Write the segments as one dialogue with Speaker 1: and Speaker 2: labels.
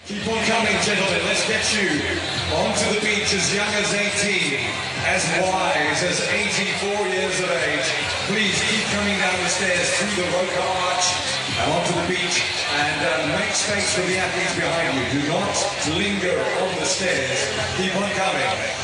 Speaker 1: Keep on coming, gentlemen. Let's get you onto the beach as young as 18, as wise as 84 years of age. Please keep coming down the stairs through the Roca Arch and onto the beach, and make space for the athletes behind you. Do not linger on the stairs. Keep on coming.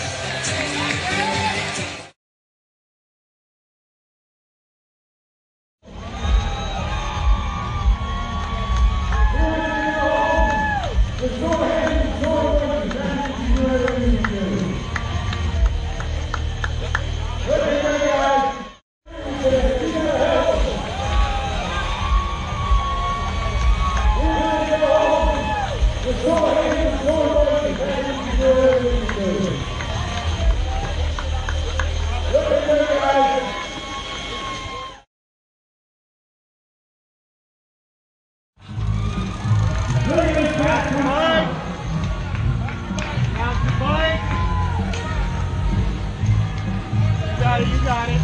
Speaker 2: You got it.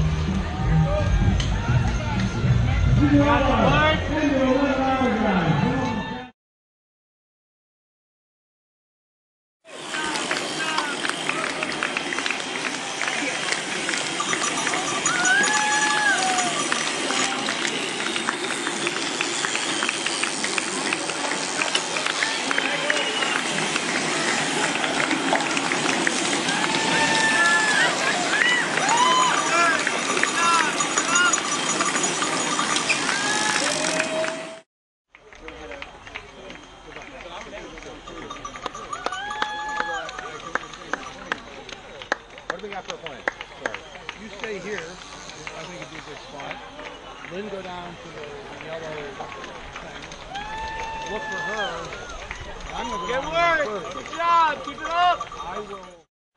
Speaker 2: You got the mark.
Speaker 3: What do we got for a plan? Sorry. You stay here. I think it'd be a good spot. Then go down to the yellow thing. Look for her. I'm going to go down first.
Speaker 2: Good job. Keep it up.
Speaker 3: I will.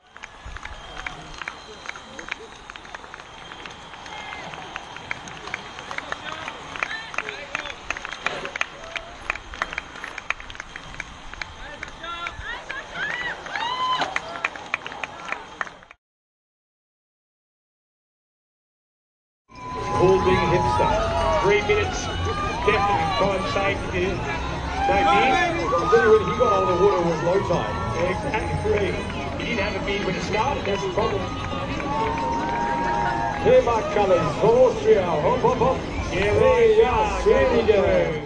Speaker 4: Cool being hipster. 3 minutes, definitely time saved is when he got on the water was low tide. Exactly. He didn't have a bead when it started, that's the problem. Denmark colours, Austria, hop, hop, hop. Yeah, there we go.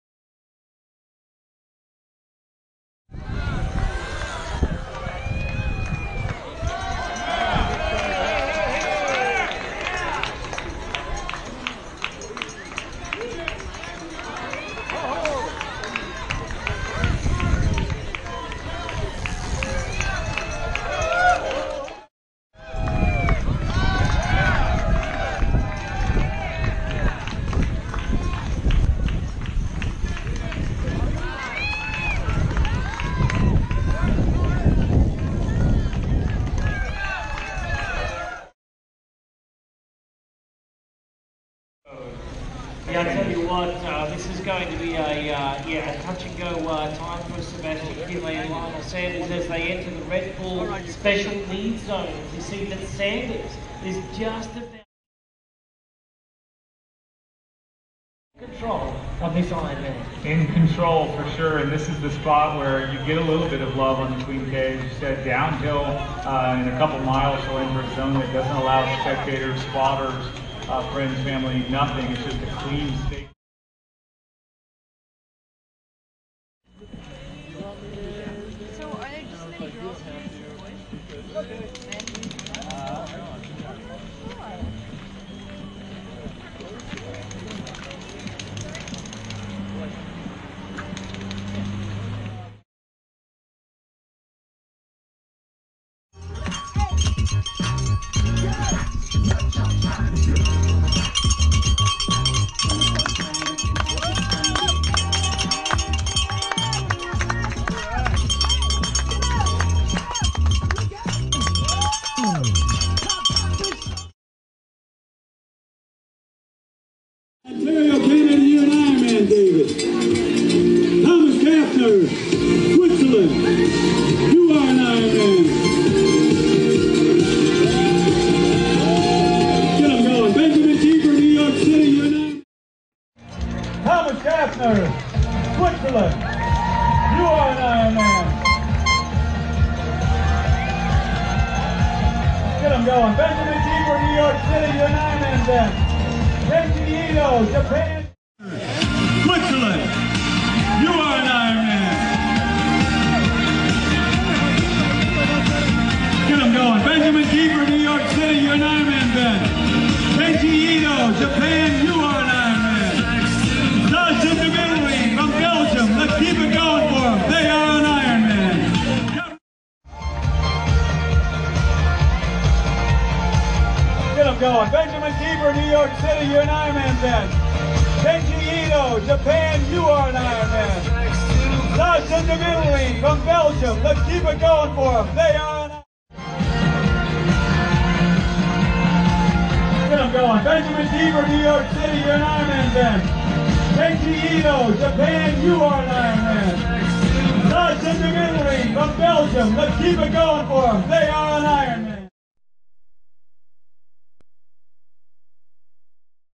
Speaker 5: Yeah, I tell you what, this is going to be a touch-and-go time for Sebastian Kienle and Lionel Sanders as they enter the Red Bull Special Needs Zone. You see that Sanders is just about control of this Ironman.
Speaker 6: In control for sure, and this is the spot where you get a little bit of love on the Queen K. As you said, downhill in a couple miles you'll enter a zone that doesn't allow spectators, spotters, friends, family, nothing. It's just a clean state.
Speaker 7: So are there just many girls and boys?
Speaker 6: Benjamin Keeper, New York City, you're an Ironman then. Kenji Ito, Japan. Switzerland, you are an Ironman. Get him going. Benjamin Keeper, New York City, you're an Ironman then. Kenji Ito, Japan, you are an Ironman. Dawson of Italy, from Belgium, let's keep it going for them. They are an Ironman. Get them going. Benjamin Keeper, New York City, you're an Ironman then. Kenji Ito, Japan, you are an Ironman. Dawson of Italy, from Belgium, let's keep it going for them. They are an Ironman. Get them going. Benjamin Keeper, New York City, you're an Ironman then. Kenji Ito, Japan, you are an Ironman. Dawson of Italy, from Belgium, let's keep it going for them. They are an Ironman.